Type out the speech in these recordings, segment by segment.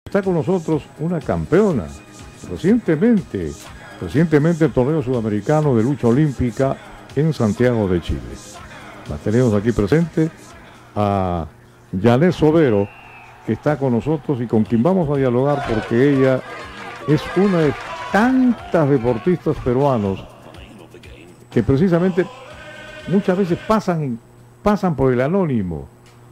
Está con nosotros una campeona, recientemente el torneo sudamericano de lucha olímpica en Santiago de Chile. La tenemos aquí presente a Yanet Sobero, que está con nosotros y con quien vamos a dialogar porque ella es una de tantas deportistas peruanos que precisamente muchas veces pasan por el anónimo.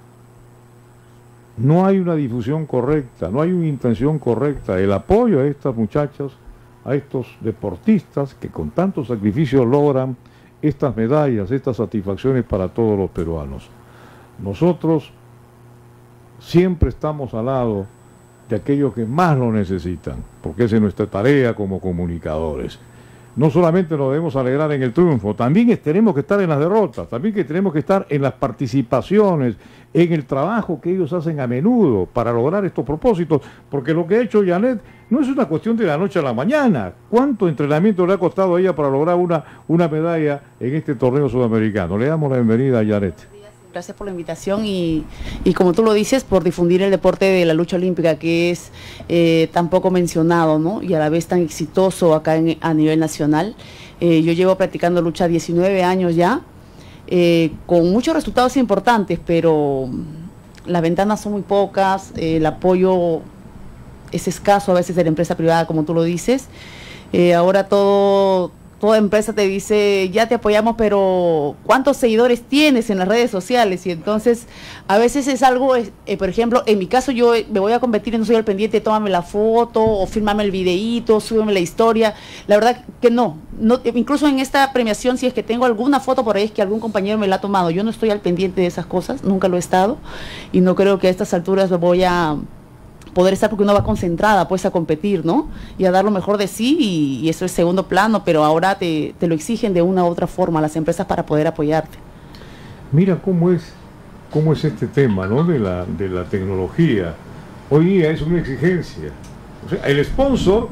No hay una difusión correcta, no hay una intención correcta. El apoyo a estas muchachas, a estos deportistas que con tanto sacrificio logran estas medallas, estas satisfacciones para todos los peruanos. Nosotros siempre estamos al lado de aquellos que más lo necesitan, porque esa es nuestra tarea como comunicadores. No solamente nos debemos alegrar en el triunfo, también tenemos que estar en las derrotas, también que tenemos que estar en las participaciones, en el trabajo que ellos hacen a menudo para lograr estos propósitos, porque lo que ha hecho Yanet no es una cuestión de la noche a la mañana. ¿Cuánto entrenamiento le ha costado a ella para lograr una medalla en este torneo sudamericano? Le damos la bienvenida a Yanet. Gracias por la invitación y como tú lo dices, por difundir el deporte de la lucha olímpica, que es tan poco mencionado, ¿no? Y a la vez tan exitoso acá a nivel nacional. Yo llevo practicando lucha 19 años ya, con muchos resultados importantes, pero las ventanas son muy pocas, el apoyo es escaso a veces de la empresa privada, como tú lo dices. Ahora toda empresa te dice, ya te apoyamos, pero ¿cuántos seguidores tienes en las redes sociales? Y entonces, a veces es algo, por ejemplo, en mi caso yo me voy a competir y no soy al pendiente, tómame la foto, o fírmame el videíto, súbeme la historia. La verdad que no, incluso en esta premiación, si es que tengo alguna foto por ahí, es que algún compañero me la ha tomado. Yo no estoy al pendiente de esas cosas, nunca lo he estado, y no creo que a estas alturas voy a poder estar, porque uno va concentrada pues a competir, ¿no? Y a dar lo mejor de sí, y eso es segundo plano, pero ahora te lo exigen de una u otra forma las empresas para poder apoyarte. Mira cómo es este tema, ¿no? de la tecnología. Hoy día es una exigencia. O sea, el sponsor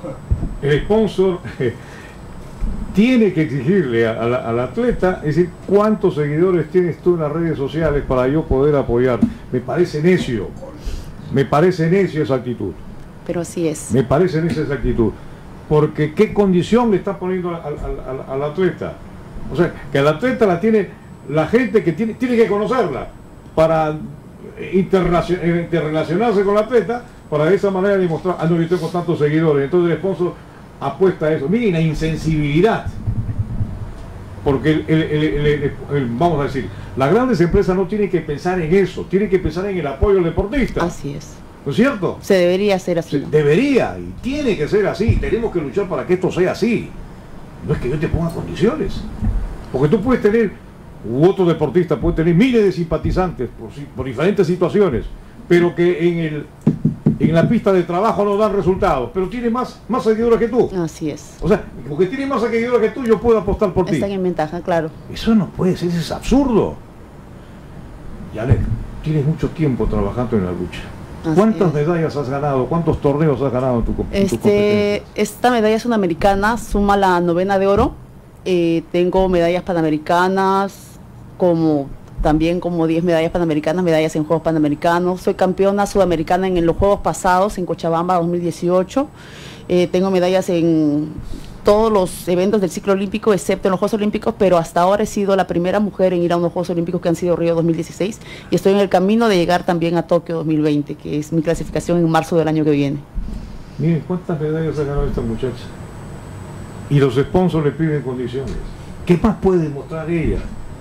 tiene que exigirle al atleta, es decir, cuántos seguidores tienes tú en las redes sociales para yo poder apoyar. Me parece necio esa actitud. Pero así es. Me parece necia esa actitud. Porque ¿qué condición le está poniendo al atleta? O sea, que al atleta la tiene la gente que tiene que conocerla para interrelacionarse con el atleta, para de esa manera demostrar, no, yo tengo tantos seguidores. Entonces el sponsor apuesta a eso. Miren la insensibilidad. Porque vamos a decir, las grandes empresas no tienen que pensar en eso, tienen que pensar en el apoyo al deportista. Así es. ¿No es cierto? Se debería hacer así. Debería, y tiene que ser así. Tenemos que luchar para que esto sea así. No es que yo te ponga condiciones. Porque tú puedes tener, u otro deportista puede tener miles de simpatizantes por diferentes situaciones, pero que en la pista de trabajo no dan resultados, pero tiene más seguidores que tú. Así es. O sea, porque tiene más seguidores que tú, yo puedo apostar por ti. Están en ventaja, claro. Eso no puede ser, eso es absurdo. Yanet, tienes mucho tiempo trabajando en la lucha. ¿Cuántas medallas has ganado? ¿Cuántos torneos has ganado en tu competencia? Esta medalla sudamericana suma la 9ª de oro. Tengo medallas panamericanas, también como 10 medallas panamericanas, medallas en Juegos Panamericanos. Soy campeona sudamericana en los Juegos pasados, en Cochabamba 2018. Tengo medallas en todos los eventos del ciclo olímpico, excepto en los Juegos Olímpicos, pero hasta ahora he sido la primera mujer en ir a unos Juegos Olímpicos que han sido Río 2016, y estoy en el camino de llegar también a Tokio 2020, que es mi clasificación en marzo del año que viene. Miren, ¿cuántas medallas ha ganado esta muchacha? Y los sponsors le piden condiciones. ¿Qué más puede demostrar ella?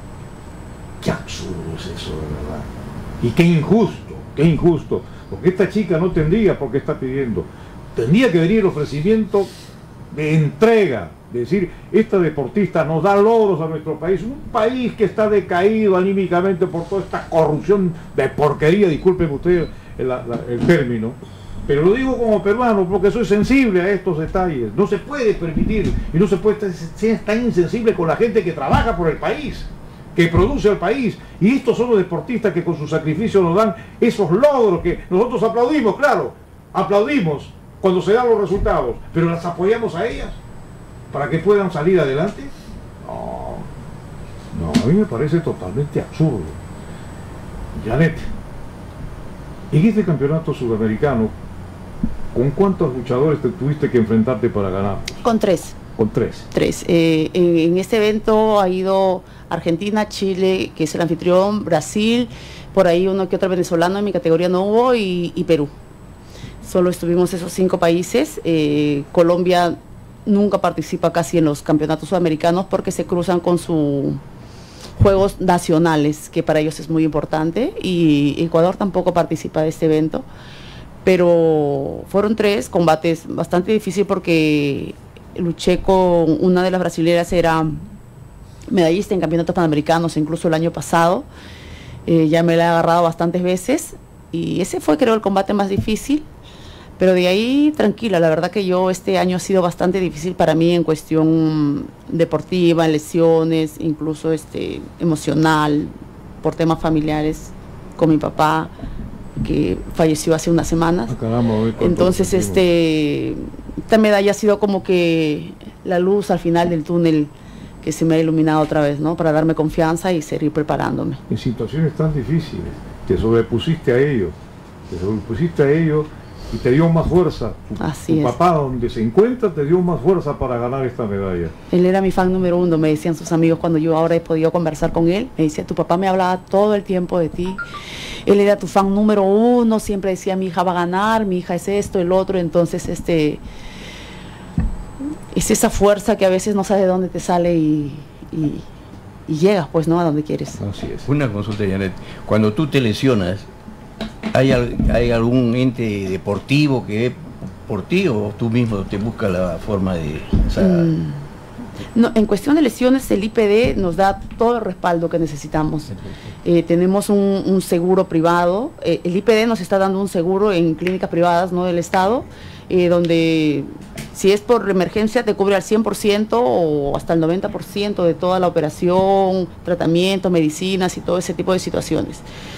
Qué absurdo es eso, de verdad. Y qué injusto, porque esta chica no tendría por qué estar pidiendo. Tendría que venir el ofrecimiento de entrega, de decir, esta deportista nos da logros a nuestro país, un país que está decaído anímicamente por toda esta corrupción de porquería, disculpen ustedes el término, pero lo digo como peruano porque soy sensible a estos detalles. No se puede permitir, y no se puede ser tan insensible con la gente que trabaja por el país, que produce al país, y estos son los deportistas que con su sacrificio nos dan esos logros que nosotros aplaudimos, claro, aplaudimos cuando se dan los resultados, pero las apoyamos a ellas para que puedan salir adelante. No, a mí me parece totalmente absurdo. Yanet, en este campeonato sudamericano, ¿Con cuántos luchadores te tuviste que enfrentarte para ganar? Con 3. Con 3. 3. En este evento ha ido Argentina, Chile, que es el anfitrión, Brasil, por ahí uno que otro venezolano, en mi categoría no hubo, y Perú. Solo estuvimos esos 5 países. Colombia nunca participa casi en los campeonatos sudamericanos porque se cruzan con sus juegos nacionales, que para ellos es muy importante, y Ecuador tampoco participa de este evento. Pero fueron 3 combates bastante difíciles porque luché con una de las brasileras, era medallista en campeonatos panamericanos, incluso el año pasado. Ya me la he agarrado bastantes veces y ese fue, creo, el combate más difícil. Pero de ahí, tranquila, la verdad que este año ha sido bastante difícil para mí en cuestión deportiva, en lesiones, incluso emocional, por temas familiares con mi papá, que falleció hace unas semanas. Caramba, entonces esta medalla ha sido como que la luz al final del túnel que se me ha iluminado otra vez, ¿no? Para darme confianza y seguir preparándome. En situaciones tan difíciles, te sobrepusiste a ello, y te dio más fuerza. Tu papá, donde se encuentra, te dio más fuerza para ganar esta medalla. Él era mi fan número 1, me decían sus amigos cuando yo ahora he podido conversar con él. Me decía, tu papá me hablaba todo el tiempo de ti. Él era tu fan número 1, siempre decía, mi hija va a ganar, mi hija es esto, el otro. Entonces, es esa fuerza que a veces no sabes de dónde te sale y llegas, pues, ¿no? A donde quieres. Así es. Una consulta, Janet. Cuando tú te lesionas, ¿hay algún ente deportivo que es por ti o tú mismo te buscas la forma de... No, en cuestión de lesiones, el IPD nos da todo el respaldo que necesitamos. Tenemos un seguro privado. El IPD nos está dando un seguro en clínicas privadas, no del Estado, donde si es por emergencia te cubre al 100% o hasta el 90% de toda la operación, tratamiento, medicinas y todo ese tipo de situaciones.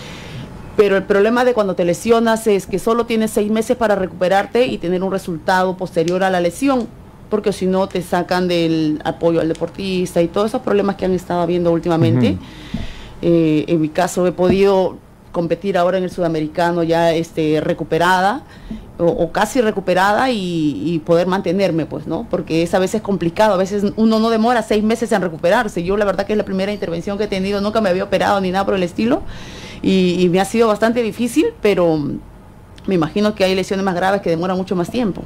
Pero el problema de cuando te lesionas es que solo tienes 6 meses para recuperarte y tener un resultado posterior a la lesión, porque si no te sacan del apoyo al deportista y todos esos problemas que han estado habiendo últimamente. En mi caso he podido competir ahora en el sudamericano ya recuperada o casi recuperada y poder mantenerme, pues, ¿no? Porque es a veces complicado, a veces uno no demora 6 meses en recuperarse. Yo la verdad que es la primera intervención que he tenido, nunca me había operado ni nada por el estilo y me ha sido bastante difícil, pero me imagino que hay lesiones más graves que demoran mucho más tiempo.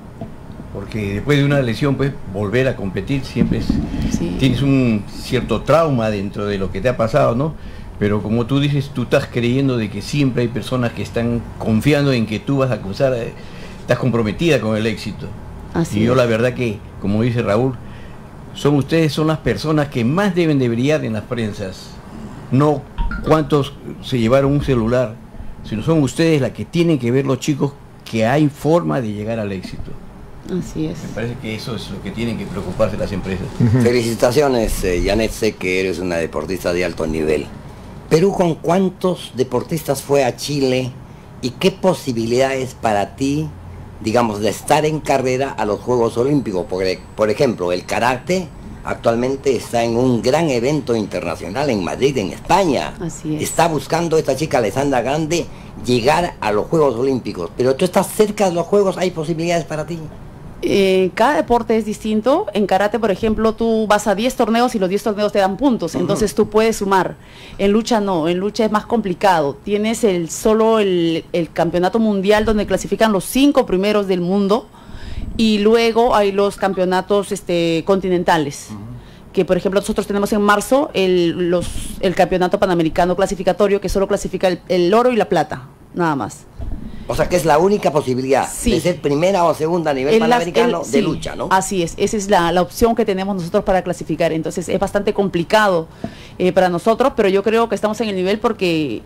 Porque después de una lesión, pues, volver a competir siempre tienes un cierto trauma dentro de lo que te ha pasado, ¿no? Pero como tú dices, tú estás creyendo de que siempre hay personas que están confiando en que tú vas a cruzar, estás comprometida con el éxito. Así y yo es. la verdad que, como dice Raúl, ustedes son las personas que más deben de brillar en las prensas. No cuántos se llevaron un celular, sino son ustedes las que tienen que ver los chicos que hay forma de llegar al éxito. Así es. Me parece que eso es lo que tienen que preocuparse las empresas. Felicitaciones, Janet, sé que eres una deportista de alto nivel. Perú, ¿con cuántos deportistas fue a Chile y qué posibilidades para ti, digamos, de estar en carrera a los Juegos Olímpicos? Porque, por ejemplo, el karate actualmente está en un gran evento internacional en Madrid, en España. Así es. Está buscando esta chica Alessandra Grande llegar a los Juegos Olímpicos. Pero tú estás cerca de los Juegos, ¿hay posibilidades para ti? Cada deporte es distinto. En karate, por ejemplo, tú vas a 10 torneos y los 10 torneos te dan puntos, entonces tú puedes sumar. En lucha no, en lucha es más complicado. Tienes solo el campeonato mundial donde clasifican los 5 primeros del mundo y luego hay los campeonatos continentales. Que por ejemplo nosotros tenemos en marzo el campeonato panamericano clasificatorio que solo clasifica el oro y la plata, nada más. O sea que es la única posibilidad de ser primera o segunda a nivel panamericano de lucha, ¿no? Así es, esa es la opción que tenemos nosotros para clasificar. Entonces es bastante complicado para nosotros, pero yo creo que estamos en el nivel porque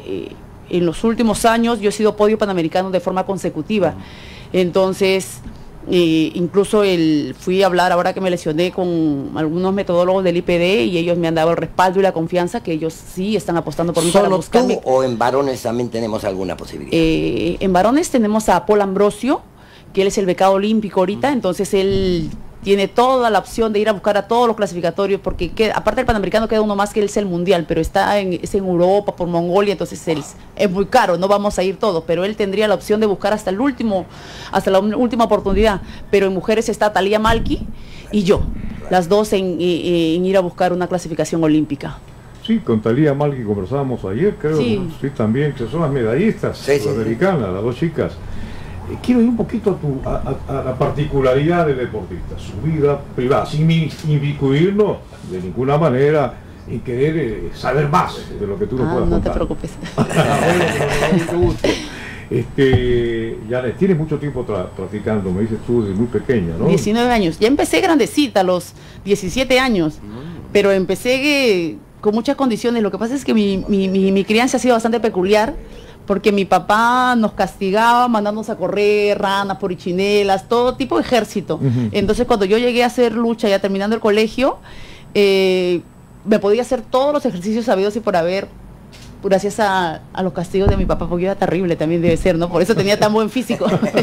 en los últimos años yo he sido podio panamericano de forma consecutiva. Entonces, incluso fui a hablar ahora que me lesioné con algunos metodólogos del IPD y ellos me han dado el respaldo y la confianza que ellos sí están apostando por mí para buscarme. ¿Solo tú o en varones también tenemos alguna posibilidad? En varones tenemos a Paul Ambrosio, que él es el becado olímpico ahorita, entonces él tiene toda la opción de ir a buscar a todos los clasificatorios, porque aparte del Panamericano queda uno más que es el Mundial, pero es en Europa, por Mongolia, entonces es muy caro, no vamos a ir todos, pero él tendría la opción de buscar hasta la última oportunidad. Pero en mujeres está Thalía Malki y yo, las dos en ir a buscar una clasificación olímpica. Sí, con Thalía Malki conversábamos ayer, creo, sí, también, que son las medallistas sudamericanas, las dos chicas. Quiero ir un poquito a la particularidad del deportista, su vida privada, sin inmiscuirnos de ninguna manera en querer saber más de lo que tú nos puedas contar. No te preocupes. Ya tienes mucho tiempo practicando, me dices tú, desde muy pequeña, ¿no? 19 años. Ya empecé grandecita, a los 17 años, pero empecé con muchas condiciones. Lo que pasa es que mi crianza ha sido bastante peculiar, porque mi papá nos castigaba mandándonos a correr, ranas, porichinelas, todo tipo de ejército. Entonces cuando yo llegué a hacer lucha, ya terminando el colegio, me podía hacer todos los ejercicios sabidos y por haber, gracias a los castigos de mi papá, porque yo era terrible también, debe ser, ¿no? Por eso tenía tan buen físico.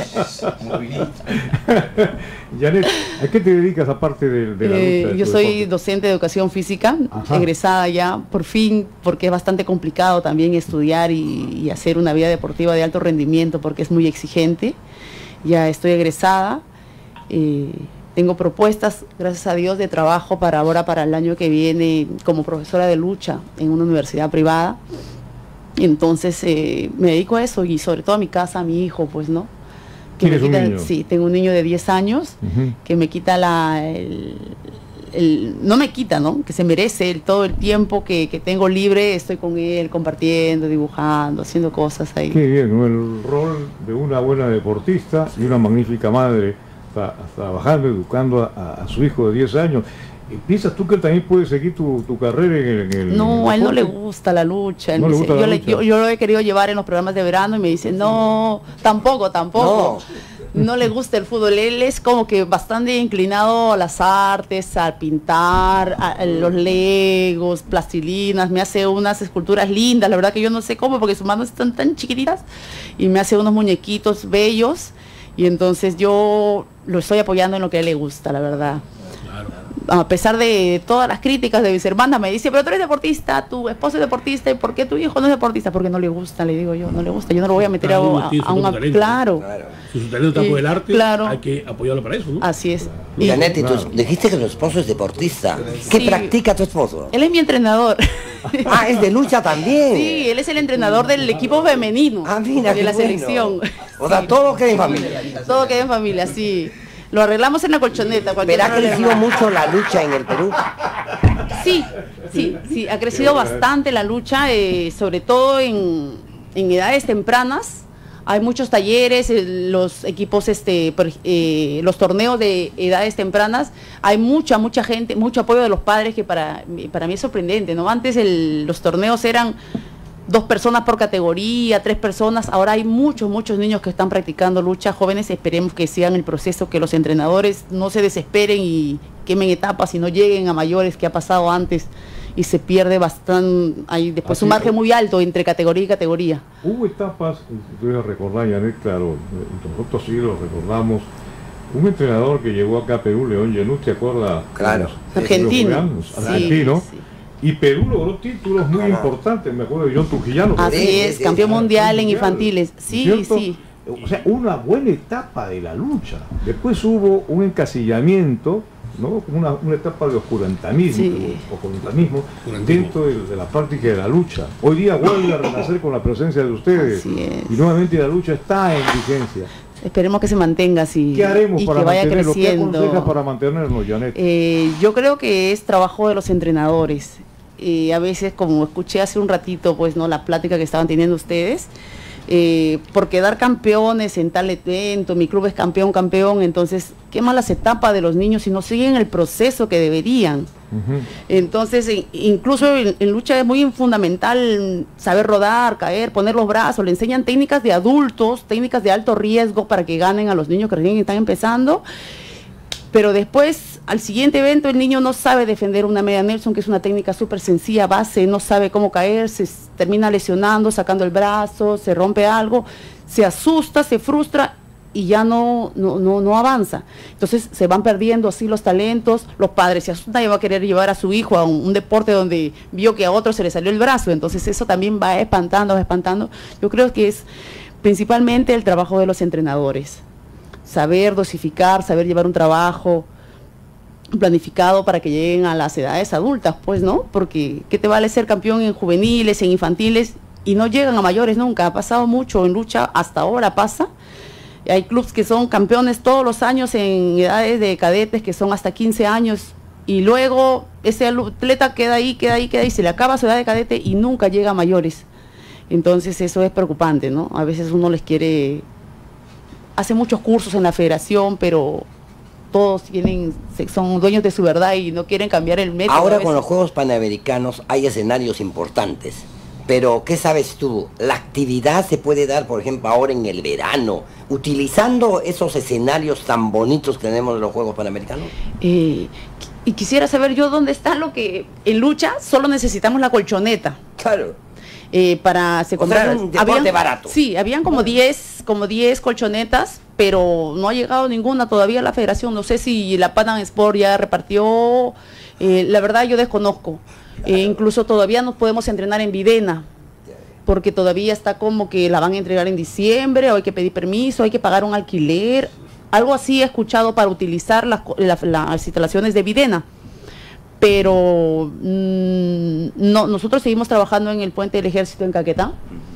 Janet, ¿a qué te dedicas aparte de la lucha? Yo soy docente de educación física, egresada ya, por fin, porque es bastante complicado también estudiar y hacer una vida deportiva de alto rendimiento, porque es muy exigente. Ya estoy egresada, tengo propuestas, gracias a Dios, de trabajo para el año que viene, como profesora de lucha en una universidad privada. Entonces me dedico a eso, y sobre todo a mi casa, a mi hijo, pues, ¿no? ¿Tienes un niño? Sí, tengo un niño de 10 años que me quita no me quita, ¿no? Que se merece todo el tiempo que tengo libre, estoy con él compartiendo, dibujando, haciendo cosas ahí. Qué bien, ¿no? El rol de una buena deportista y una magnífica madre, trabajando, educando a su hijo de 10 años. ¿Piensas tú que él también puede seguir tu carrera en el No, a él no le gusta la lucha. ¿No le gusta la lucha? Yo lo he querido llevar en los programas de verano y me dice, no, tampoco. No le gusta el fútbol. Él es como que bastante inclinado a las artes, al pintar, a los legos, plastilinas. Me hace unas esculturas lindas, la verdad que yo no sé cómo, porque sus manos están tan chiquititas, y me hace unos muñequitos bellos, y entonces yo lo estoy apoyando en lo que a él le gusta, la verdad. A pesar de todas las críticas de mis hermanas, me dice, pero tú eres deportista, tu esposo es deportista, ¿y por qué tu hijo no es deportista? Porque no le gusta, le digo yo, no le gusta, yo no lo voy a meter a una... Claro. Si su talento está por el arte, claro, hay que apoyarlo para eso, ¿no? Así es. Y Janet, dijiste que tu esposo es deportista. ¿Qué practica tu esposo? Él es mi entrenador. Ah, es de lucha también. Sí, él es el entrenador del equipo femenino, mira, de la selección. O sea, todo queda en familia. Todo queda en familia, sí. Lo arreglamos en la colchoneta. ¿Pero ha crecido mucho la lucha en el Perú? Sí, ha crecido bastante la lucha, sobre todo en edades tempranas. Hay muchos talleres, los equipos, los torneos de edades tempranas, hay mucha gente, mucho apoyo de los padres, que para mí es sorprendente, ¿no? Antes los torneos eran 2 personas por categoría, 3 personas, ahora hay muchos niños que están practicando lucha, jóvenes. Esperemos que sigan el proceso, que los entrenadores no se desesperen y quemen etapas y no lleguen a mayores, que ha pasado antes y se pierde bastante, hay después un margen muy alto entre categoría y categoría. Hubo etapas, tú ibas a recordar, Janet, claro, nosotros sí lo recordamos, un entrenador que llegó acá a Perú, León Genú, ¿te acuerdas? Claro. Argentino. Sí. Y Perú logró títulos muy importantes, me acuerdo de John Trujillano. Así es, campeón mundial en infantiles. Sí. O sea, una buena etapa de la lucha. Después hubo un encasillamiento, ¿no? Una etapa de oscurantismo dentro de la práctica de la lucha. Hoy día vuelve a renacer con la presencia de ustedes. Y nuevamente la lucha está en vigencia. Esperemos que se mantenga así. ¿Qué haremos y para que vaya mantenerlo? creciendo? ¿Qué aconsejas para mantenernos, Janet? Yo creo que es trabajo de los entrenadores. A veces, como escuché hace un ratito, pues, no, la plática que estaban teniendo ustedes, por quedar campeones en tal evento, mi club es campeón, entonces quema las etapas de los niños y no siguen el proceso que deberían. Entonces, incluso en lucha es muy fundamental saber rodar, caer, poner los brazos. Le enseñan técnicas de adultos, técnicas de alto riesgo, para que ganen a los niños que recién están empezando. Pero después, al siguiente evento, el niño no sabe defender una media Nelson, que es una técnica súper sencilla, base, no sabe cómo caer, se termina lesionando, sacando el brazo, se rompe algo, se asusta, se frustra y ya no avanza. Entonces se van perdiendo así los talentos, los padres se asustan y va a querer llevar a su hijo a un deporte donde vio que a otro se le salió el brazo, entonces eso también va espantando. Yo creo que es principalmente el trabajo de los entrenadores, saber dosificar, saber llevar un trabajo planificado para que lleguen a las edades adultas, pues, ¿no? Porque ¿qué te vale ser campeón en juveniles, en infantiles, y no llegan a mayores nunca? Ha pasado mucho en lucha, hasta ahora pasa. Hay clubes que son campeones todos los años en edades de cadetes que son hasta 15 años y luego ese atleta queda ahí, se le acaba su edad de cadete y nunca llega a mayores. Entonces eso es preocupante, ¿no? A veces uno hace muchos cursos en la federación, pero todos son dueños de su verdad y no quieren cambiar el método. Ahora con los Juegos Panamericanos hay escenarios importantes. Pero, ¿qué sabes tú? ¿La actividad se puede dar, por ejemplo, ahora en el verano, utilizando esos escenarios tan bonitos que tenemos en los Juegos Panamericanos? Y quisiera saber yo dónde está lo que en lucha solo necesitamos la colchoneta. Claro. Se compraron un deporte barato. Sí, habían como 10 colchonetas, pero no ha llegado ninguna todavía a la federación. No sé si la Panam Sport ya repartió, la verdad yo desconozco. Incluso todavía no podemos entrenar en Videna, porque todavía está como que la van a entregar en diciembre, o hay que pedir permiso, hay que pagar un alquiler, algo así he escuchado para utilizar las instalaciones de Videna. Pero no, nosotros seguimos trabajando en el Puente del Ejército en Caquetá.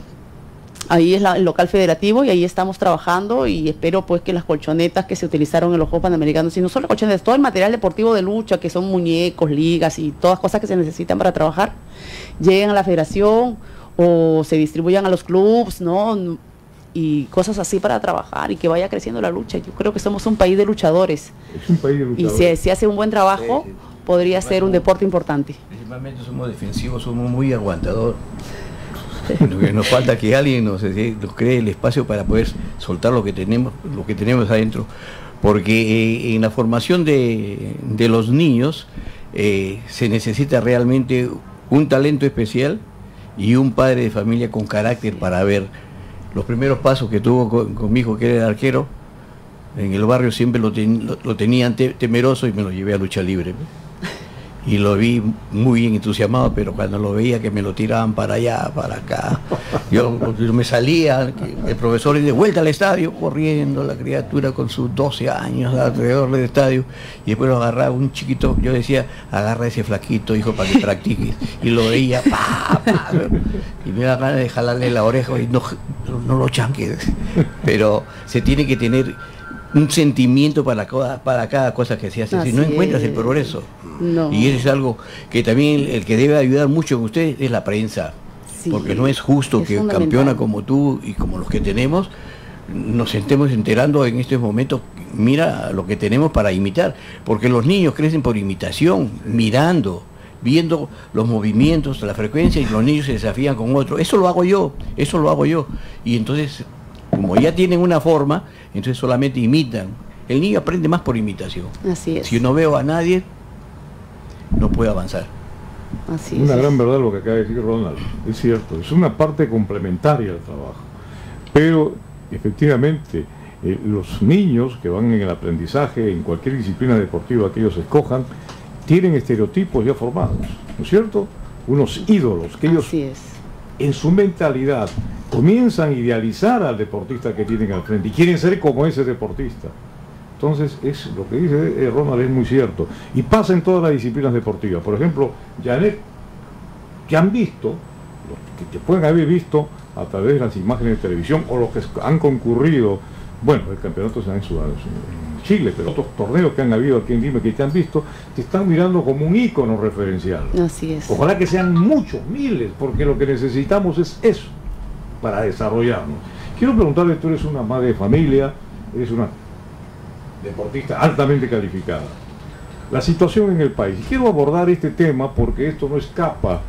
Ahí es el local federativo y ahí estamos trabajando y espero pues que las colchonetas que se utilizaron en los Juegos Panamericanos, y no solo colchonetas, todo el material deportivo de lucha, que son muñecos, ligas y todas cosas que se necesitan para trabajar, lleguen a la federación o se distribuyan a los clubes, ¿no? Y cosas así para trabajar y que vaya creciendo la lucha. Yo creo que somos un país de luchadores. Es un país de luchadores. Y si hace un buen trabajo, podría ser un deporte importante. Principalmente somos defensivos, somos muy aguantadores. Lo que nos falta que alguien nos cree el espacio para poder soltar lo que tenemos adentro, porque en la formación de los niños se necesita realmente un talento especial y un padre de familia con carácter para ver los primeros pasos que tuvo con mi hijo, que era el arquero. En el barrio siempre lo tenían temeroso y me lo llevé a lucha libre. Y lo vi muy bien entusiasmado, pero cuando lo veía que me lo tiraban para allá, para acá, yo me salía, el profesor y de vuelta al estadio, corriendo la criatura con sus 12 años alrededor del estadio, y después lo agarraba un chiquito, yo decía, agarra ese flaquito, hijo, para que practiques, y lo veía, y me daba ganas de jalarle la oreja, y no lo chanques, pero se tiene que tener un sentimiento para cada cosa que se hace, si no encuentras el progreso. No. Y eso es algo que también el que debe ayudar mucho en ustedes es la prensa, porque no es justo que campeona como tú y como los que tenemos nos estemos enterando en estos momentos, mira lo que tenemos para imitar, porque los niños crecen por imitación, mirando, viendo los movimientos, la frecuencia, y los niños se desafían con otro. Eso lo hago yo, y entonces como ya tienen una forma, entonces solamente imitan. El niño aprende más por imitación. Así es. Si no veo a nadie, no puede avanzar. Así es. Una gran verdad lo que acaba de decir Ronald, es cierto, es una parte complementaria del trabajo. Pero efectivamente, los niños que van en el aprendizaje, en cualquier disciplina deportiva que ellos escojan, tienen estereotipos ya formados, ¿no es cierto? Unos ídolos que ellos en su mentalidad comienzan a idealizar al deportista que tienen al frente y quieren ser como ese deportista. Entonces, lo que dice Ronald es muy cierto. Y pasa en todas las disciplinas deportivas. Por ejemplo, Janet, que han visto, los que te pueden haber visto a través de las imágenes de televisión, o los que han concurrido, bueno, el campeonato se da en Chile, pero otros torneos que han habido aquí en Lima que te han visto, te están mirando como un ícono referencial. Así es. Ojalá que sean muchos, miles, porque lo que necesitamos es eso, para desarrollarnos. Quiero preguntarle, tú eres una madre de familia, eres una deportista altamente calificada. La situación en el país. Quiero abordar este tema porque esto no escapa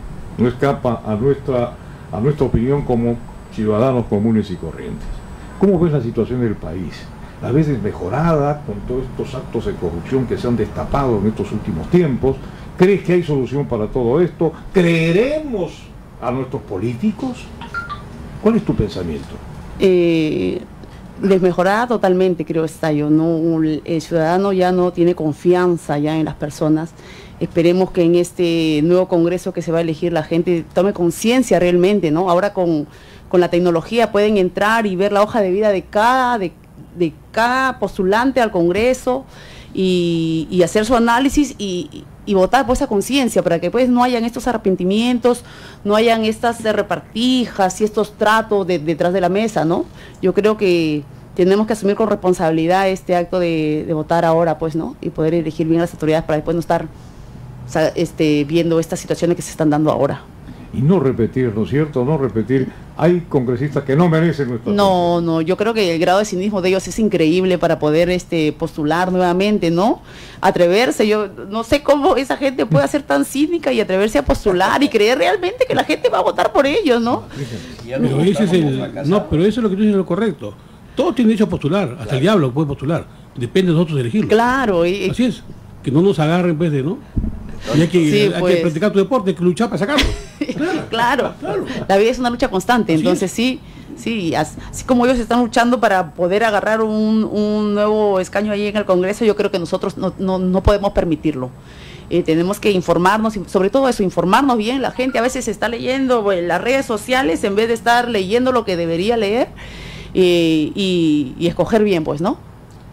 a nuestra opinión como ciudadanos comunes y corrientes. ¿Cómo ves la situación del país? A veces mejorada con todos estos actos de corrupción que se han destapado en estos últimos tiempos. ¿Crees que hay solución para todo esto? ¿Creeremos a nuestros políticos? ¿Cuál es tu pensamiento? Desmejorada totalmente, creo, está yo. No, el ciudadano ya no tiene confianza ya en las personas. Esperemos que en este nuevo congreso que se va a elegir la gente tome conciencia realmente, ¿no? Ahora con la tecnología pueden entrar y ver la hoja de vida de cada postulante al congreso y hacer su análisis y votar por esa conciencia para que pues no hayan estos arrepentimientos, no hayan estas repartijas y estos tratos detrás de la mesa, ¿no? Yo creo que tenemos que asumir con responsabilidad este acto de votar ahora, pues, ¿no? Y poder elegir bien a las autoridades para después no estar viendo estas situaciones que se están dando ahora. Y no repetir, ¿no es cierto? No repetir. Hay congresistas que no merecen nuestra atención. No, yo creo que el grado de cinismo de ellos es increíble para poder postular nuevamente, ¿no? Atreverse, yo no sé cómo esa gente puede ser tan cínica y atreverse a postular y creer realmente que la gente va a votar por ellos, ¿no? Pero ese es pero eso es lo que tú dices, lo correcto. Todos tienen derecho a postular, hasta claro. El diablo puede postular. Depende de nosotros elegirlo. Claro. Así es. Que no nos agarren, pues, ¿no? Y hay que practicar tu deporte, hay que luchar para sacarlo. Claro. La vida es una lucha constante, así entonces es. Sí, así como ellos están luchando para poder agarrar un nuevo escaño ahí en el Congreso, yo creo que nosotros no podemos permitirlo. Tenemos que informarnos, sobre todo eso, informarnos bien. La gente a veces está leyendo las redes sociales en vez de estar leyendo lo que debería leer y escoger bien, pues, ¿no?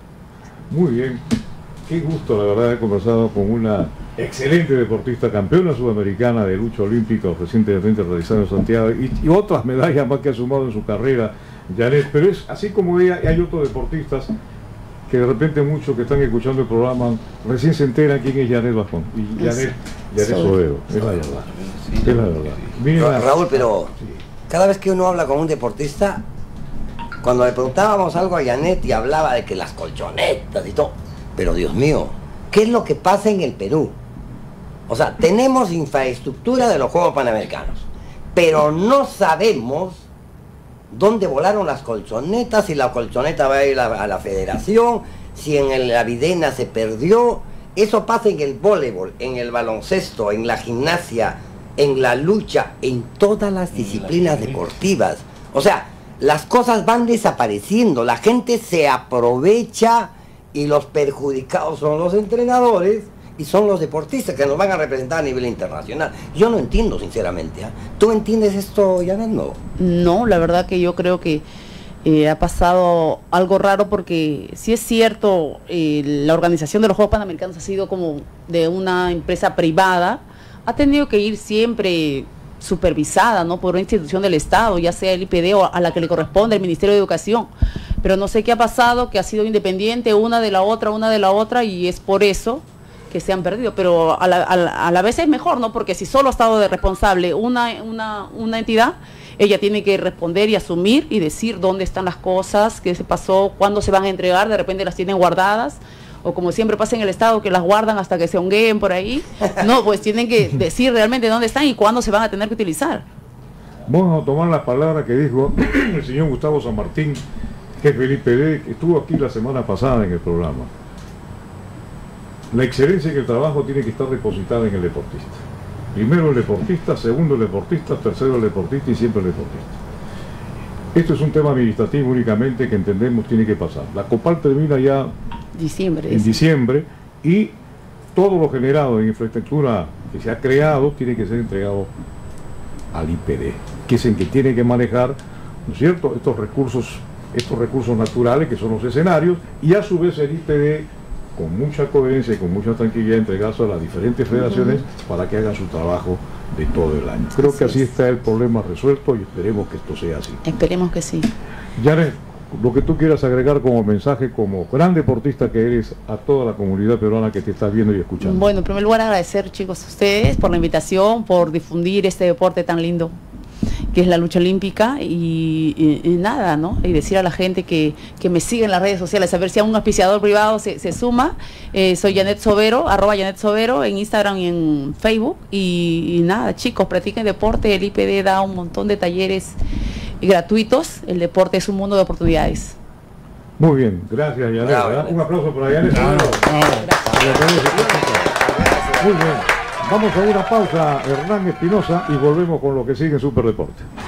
Muy bien. Qué gusto, la verdad, he conversado con una excelente deportista, campeona sudamericana de lucha olímpica recientemente realizada en Santiago y otras medallas más que ha sumado en su carrera, Janet. Pero es así como ella, hay otros deportistas que de repente muchos que están escuchando el programa recién se enteran quién es Janet Bajón. Y Janet Sobero, es la verdad. Es la verdad. Mira, Raúl, pero cada vez que uno habla con un deportista, cuando le preguntábamos algo a Janet y hablaba de que las colchonetas y todo, pero Dios mío, ¿qué es lo que pasa en el Perú? O sea, tenemos infraestructura de los Juegos Panamericanos, pero no sabemos dónde volaron las colchonetas, si la colchoneta va a ir a la federación, si en la Videna se perdió. Eso pasa en el voleibol, en el baloncesto, en la gimnasia, en la lucha, en todas las disciplinas deportivas. O sea, las cosas van desapareciendo, la gente se aprovecha y los perjudicados son los entrenadores y son los deportistas que nos van a representar a nivel internacional. Yo no entiendo, sinceramente. ¿Tú entiendes esto, Janet? No, la verdad que yo creo que ha pasado algo raro porque sí es cierto, la organización de los Juegos Panamericanos ha sido como de una empresa privada, ha tenido que ir siempre supervisada, ¿no?, por una institución del Estado, ya sea el IPD o a la que le corresponde el Ministerio de Educación. Pero no sé qué ha pasado, que ha sido independiente una de la otra, y es por eso que se han perdido. Pero a la vez es mejor, ¿no? Porque si solo ha estado de responsable una entidad, ella tiene que responder y asumir y decir dónde están las cosas, qué se pasó, cuándo se van a entregar, de repente las tienen guardadas, o como siempre pasa en el Estado, que las guardan hasta que se hongueen por ahí. No, pues tienen que decir realmente dónde están y cuándo se van a tener que utilizar. Vamos a tomar las palabras que dijo el señor Gustavo San Martín, jefe del IPD, que estuvo aquí la semana pasada en el programa. La excelencia en el trabajo tiene que estar depositada en el deportista. Primero el deportista, segundo el deportista, tercero el deportista y siempre el deportista. Esto es un tema administrativo únicamente que entendemos tiene que pasar. La COPAL termina ya en diciembre y todo lo generado en infraestructura que se ha creado tiene que ser entregado al IPD, que es el que tiene que manejar, ¿no es cierto?, estos recursos naturales que son los escenarios, y a su vez el IPD con mucha coherencia y con mucha tranquilidad entregarse a las diferentes federaciones para que hagan su trabajo de todo el año. Creo que así está el problema resuelto y esperemos que esto sea así. Esperemos que sí. Janet, lo que tú quieras agregar como mensaje, como gran deportista que eres, a toda la comunidad peruana que te está viendo y escuchando. Bueno, en primer lugar agradecer, chicos, a ustedes por la invitación, por difundir este deporte tan lindo que es la lucha olímpica, y nada, ¿no? Y decir a la gente que me siga en las redes sociales, a ver si a un auspiciador privado se suma. Soy Janet Sobero, @JanetSobero en Instagram y en Facebook, y nada, chicos, practiquen deporte. El IPD da un montón de talleres gratuitos. El deporte es un mundo de oportunidades. Muy bien, gracias, Janet. Bravo. Un aplauso para Janet. Muy bien. Vamos a una pausa, Hernán Espinosa, y volvemos con lo que sigue en Superdeporte.